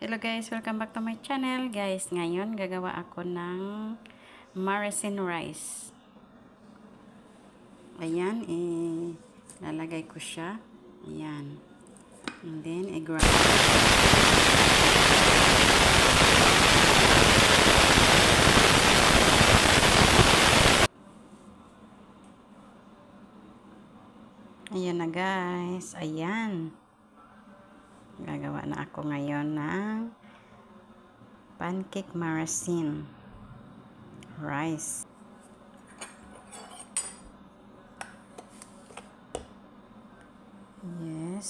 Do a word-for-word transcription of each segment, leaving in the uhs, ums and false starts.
Hello guys, welcome back to my channel. Guys, ngayon gagawa ako ng maraschino rice. Ayan, eh, lalagay ko siya. Ayan. And then, i-grind. Ayan na guys. Ayan. Gagawa na ako ngayon ng pancake maraschino rice. Yes.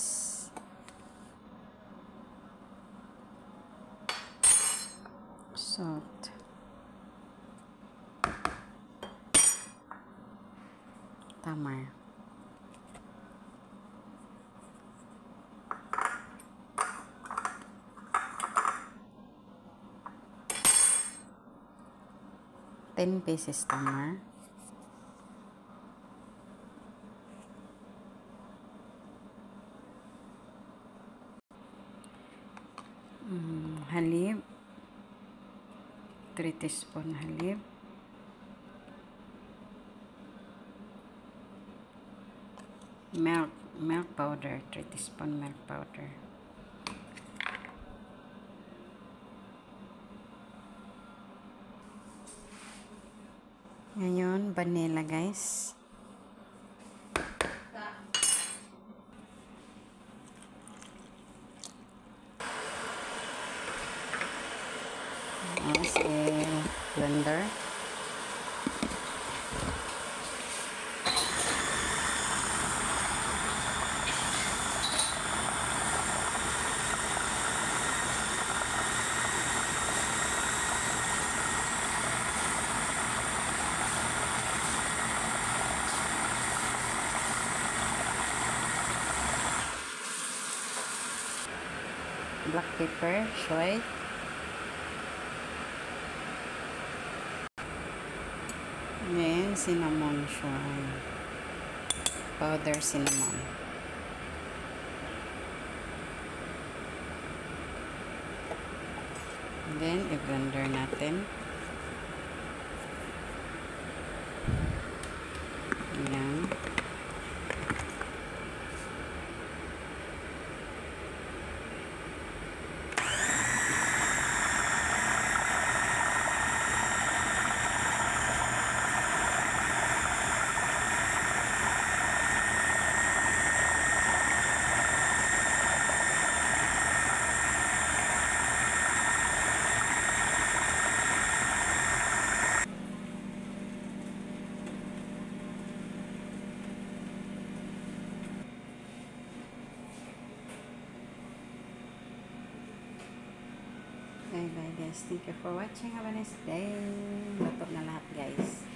Salt. Tamar. ten pieces tamar. Mm, halib. three teaspoon halib. Milk. Milk powder. three teaspoon milk powder. Ngayon, vanilla guys. Yes, eh, blender. Black pepper, soy. Then, cinnamon soy. Powder cinnamon. Then, i-blender natin. Ayan. Bye bye guys. Thank you for watching. Have a nice day. Luto na lahat guys.